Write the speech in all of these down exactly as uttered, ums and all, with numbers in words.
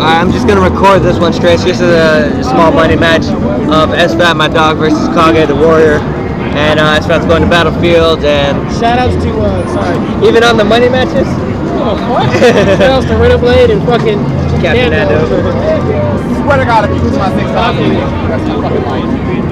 I'm just gonna record this one straight. It's just a small money match of S Fat, my dog, versus Kage the Warrior. And uh, S Fat's going to Battlefield. And shoutouts to uh, sorry. Even on the money matches. Oh fuck! Shoutouts to Ritter Blade and fucking Captain Nando. Swear to God, if you lose my six thousand, that's not fucking lying.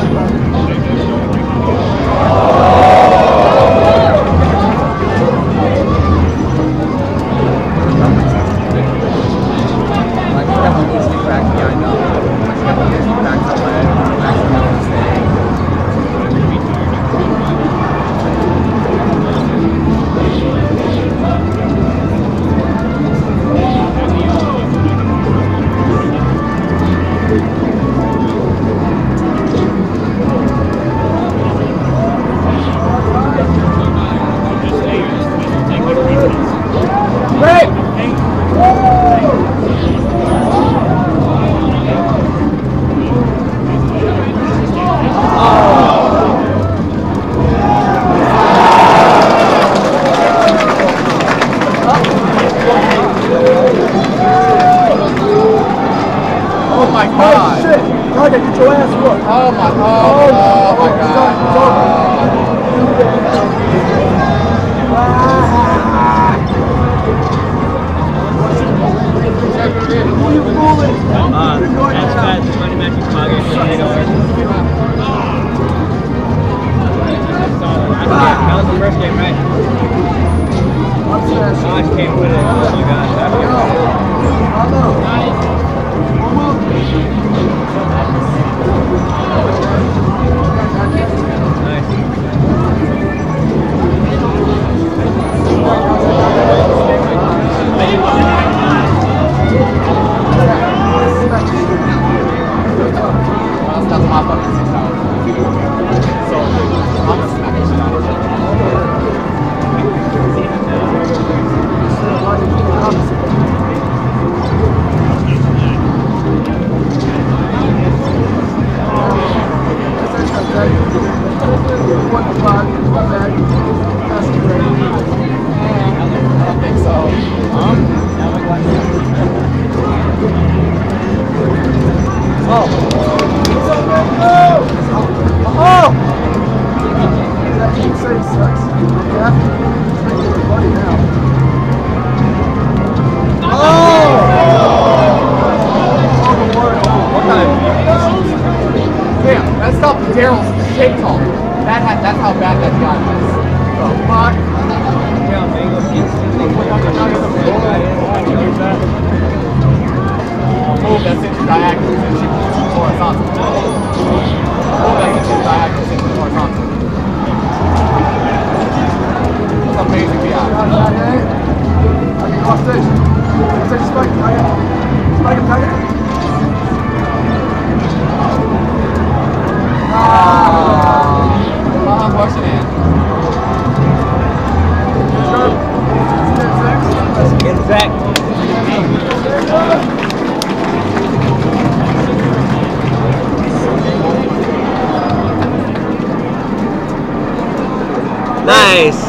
Nice.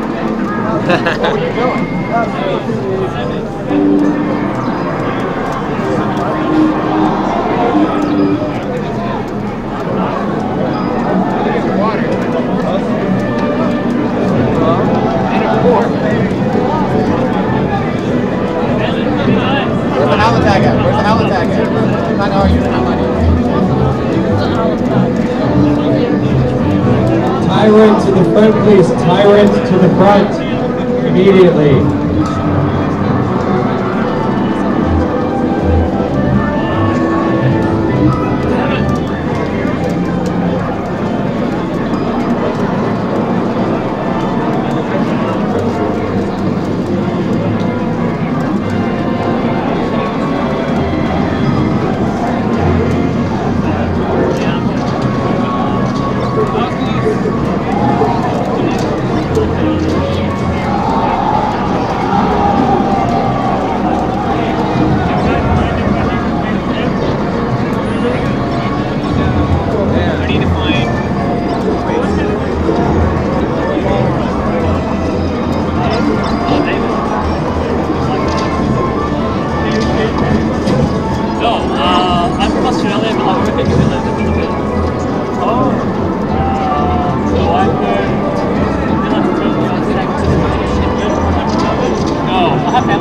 Where's the Howland tag at? Where's the Howland tag at? I'm not gonna argue my money. Tyrant to the front, please. Tyrant to the front immediately.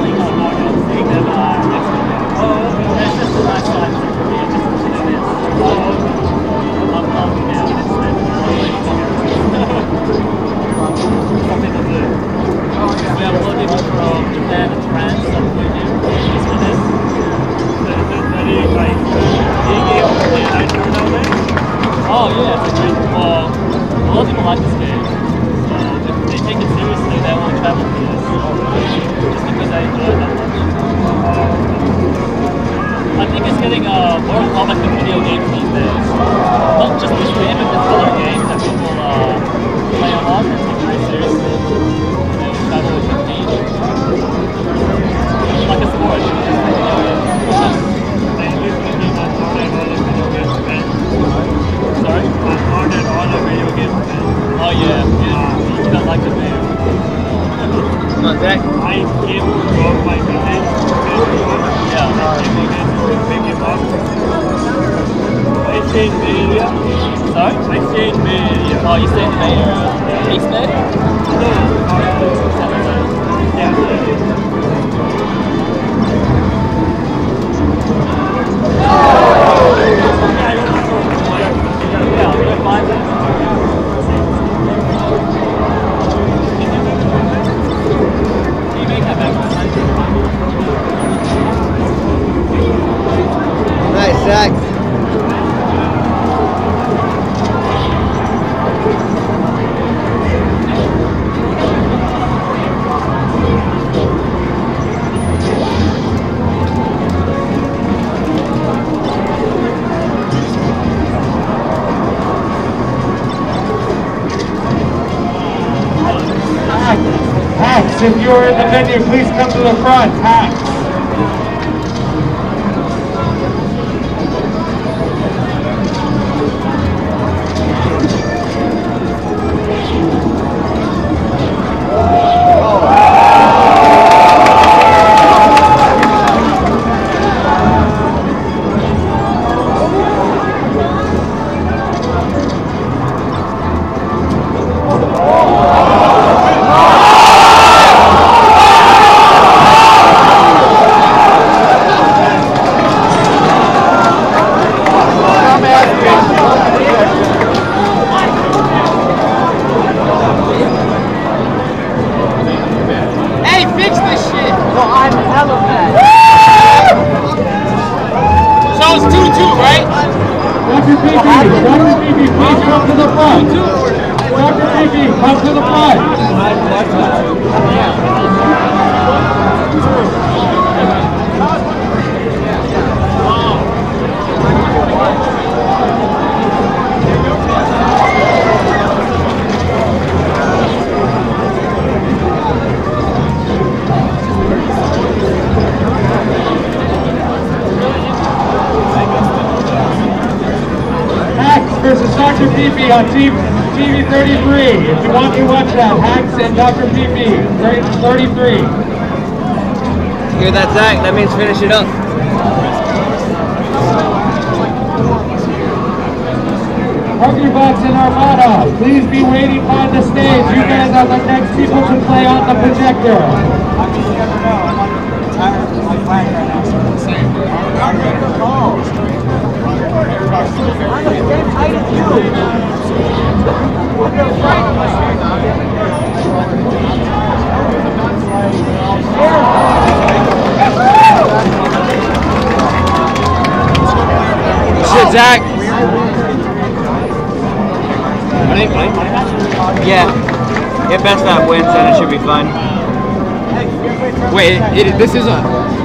If you're in the venue, please come to the front. Hacks. On T V thirty-three. If you want to watch that, Hacks and Doctor P P, thirty-three. Hear that, Zach? That means finish it up. Hungry Box and Armada, please be waiting by the stage. You guys are the next people to play on the projector. I mean, you never know. I'm on the tire, my flag right now, so it's the same. I'm ready to go. I'm the same height as you. Shit, Zach. Yeah. If Best Fat wins, then it should be fun. Wait, it, it, this is a.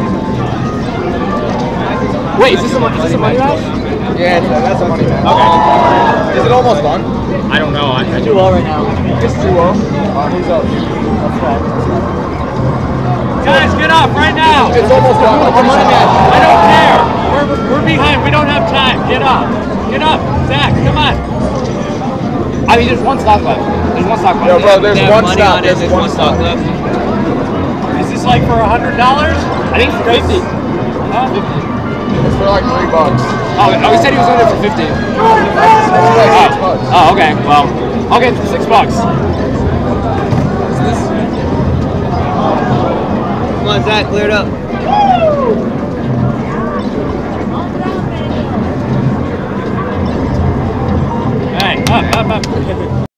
Wait, is this a, is this a money match? Yeah, it's a, that's a money match. Okay. Is it almost done? I don't know. I, I two oh right now. It's two oh. Uh, who's up? Guys, get up right now. It's almost done. I don't care. We're, we're behind. We don't have time. Get up. Get up. Zach, come on. I mean, there's one stock left. There's one stock left. Yo, bro, there's one money stock. on it. There's one stock left. Is this like for a hundred dollars? I think it's for fifty. Huh? It's for like three bucks. Oh, oh, he said he was doing it for fifty. It's like six bucks. Oh, okay. Well, I'll get it for six bucks. Come on, on, Zach, clear it up.